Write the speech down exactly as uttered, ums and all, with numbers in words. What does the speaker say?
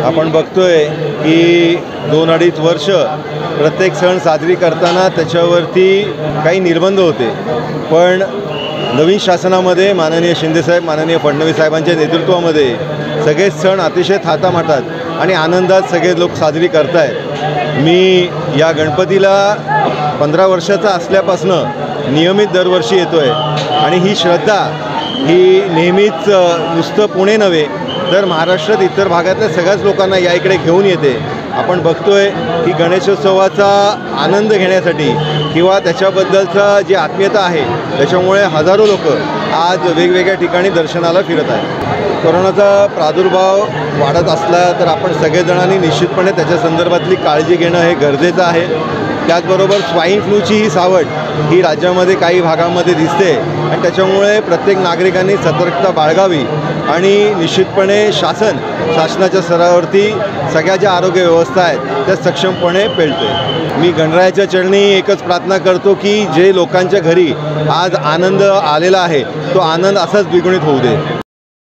आपण बघतोय की दोन अडीच वर्ष प्रत्येक सण साजरी करताना त्याच्यावरती काही निर्बंध होते, पण नवीन शासनामध्ये माननीय शिंदेसाहेब माननीय फडणवीस साहेबांच्या नेतृत्वामध्ये सगळे सण अतिशय थाटामाटात आणि आनंदात सगळे लोक साजरी करत आहेत। मी या गणपतीला पंधरा वर्षाचा असल्यापासून नियमित दरवर्षी येतो आहे आणि ही श्रद्धा ही नेहमीच नुसतं पुणे नव्हे तर महाराष्ट्रात इतर भागातल्या सगळ्याच लोकांना या इकडे घेऊन येते। आपण बघतोय की गणेशोत्सवाचा आनंद घेण्यासाठी किंवा त्याच्याबद्दलचा जी आत्मीयता आहे त्याच्यामुळे हजारो लोक आज वेगवेगळ्या ठिकाणी दर्शनाला फिरत आहेत। कोरोनाचा प्रादुर्भाव वाढत असला तर आपण सगळेजणांनी निश्चितपणे त्याच्या संदर्भातली काळजी घेणं हे गरजेचं आहे। त्याचबरोबर स्वाईन फ्लूची ही सावट ही राज्यामध्ये काही भागामध्ये दिसते आणि त्याच्यामुळे प्रत्येक नागरिकांनी सतर्कता बाळगावी आणि निश्चितपणे शासन शासनाच्या स्तरावरती सगळ्या ज्या आरोग्य व्यवस्था आहेत त्या सक्षमपणे पेलते। मी गणरायाच्या चरणी एकच प्रार्थना करतो की जे लोकांच्या घरी आज आनंद आलेला आहे तो आनंद असाच द्विगुणित होऊ दे।